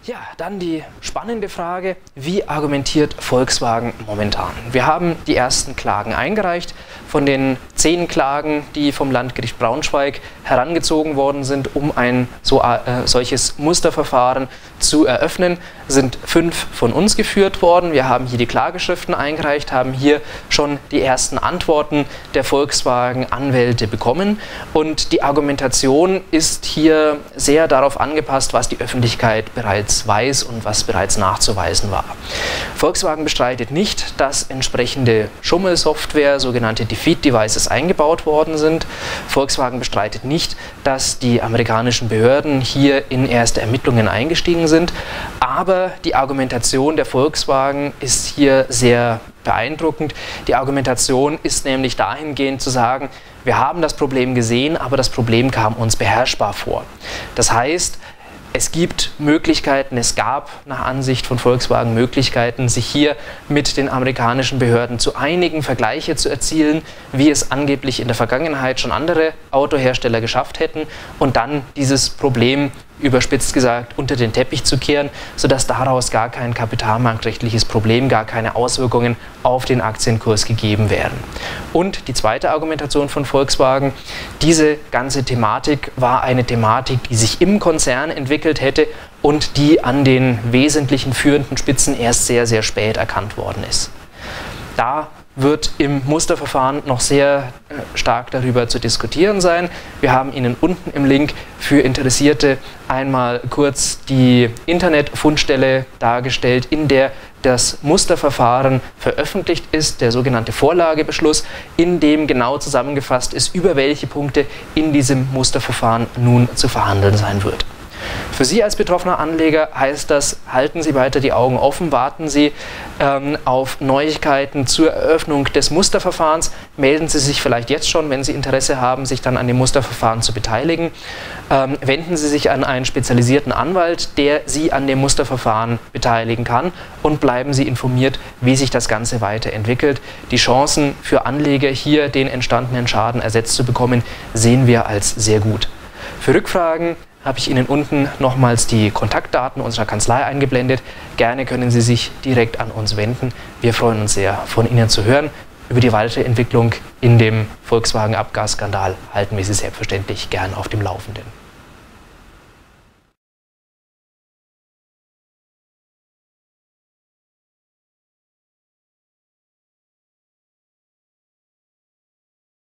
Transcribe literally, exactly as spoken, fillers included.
Ja, dann die spannende Frage, wie argumentiert Volkswagen momentan? Wir haben die ersten Klagen eingereicht. Von den zehn Klagen, die vom Landgericht Braunschweig herangezogen worden sind, um ein so, äh, solches Musterverfahren zu eröffnen, sind fünf von uns geführt worden. Wir haben hier die Klageschriften eingereicht, haben hier schon die ersten Antworten der Volkswagen-Anwälte bekommen. Und die Argumentation ist hier sehr darauf angepasst, was die Öffentlichkeit bereits weiß und was bereits nachzuweisen war. Volkswagen bestreitet nicht, dass entsprechende Schummelsoftware, sogenannte Defeat-Devices, eingebaut worden sind. Volkswagen bestreitet nicht, dass die amerikanischen Behörden hier in erste Ermittlungen eingestiegen sind. Aber die Argumentation der Volkswagen ist hier sehr beeindruckend. Die Argumentation ist nämlich dahingehend zu sagen, wir haben das Problem gesehen, aber das Problem kam uns beherrschbar vor. Das heißt, es gibt Möglichkeiten, es gab nach Ansicht von Volkswagen Möglichkeiten, sich hier mit den amerikanischen Behörden zu einigen, Vergleiche zu erzielen, wie es angeblich in der Vergangenheit schon andere Autohersteller geschafft hätten, und dann dieses Problem, überspitzt gesagt, unter den Teppich zu kehren, sodass daraus gar kein kapitalmarktrechtliches Problem, gar keine Auswirkungen auf den Aktienkurs gegeben werden. Und die zweite Argumentation von Volkswagen: Diese ganze Thematik war eine Thematik, die sich im Konzern entwickelt hätte und die an den wesentlichen führenden Spitzen erst sehr, sehr spät erkannt worden ist. Da wird im Musterverfahren noch sehr stark darüber zu diskutieren sein. Wir haben Ihnen unten im Link für Interessierte einmal kurz die Internetfundstelle dargestellt, in der das Musterverfahren veröffentlicht ist, der sogenannte Vorlagebeschluss, in dem genau zusammengefasst ist, über welche Punkte in diesem Musterverfahren nun zu verhandeln sein wird. Für Sie als betroffener Anleger heißt das, halten Sie weiter die Augen offen, warten Sie ähm, auf Neuigkeiten zur Eröffnung des Musterverfahrens. Melden Sie sich vielleicht jetzt schon, wenn Sie Interesse haben, sich dann an dem Musterverfahren zu beteiligen. Ähm, wenden Sie sich an einen spezialisierten Anwalt, der Sie an dem Musterverfahren beteiligen kann, und bleiben Sie informiert, wie sich das Ganze weiterentwickelt. Die Chancen für Anleger, hier den entstandenen Schaden ersetzt zu bekommen, sehen wir als sehr gut. Für Rückfragen habe ich Ihnen unten nochmals die Kontaktdaten unserer Kanzlei eingeblendet. Gerne können Sie sich direkt an uns wenden. Wir freuen uns sehr, von Ihnen zu hören. Über die weitere Entwicklung in dem Volkswagen-Abgasskandal halten wir Sie selbstverständlich gern auf dem Laufenden.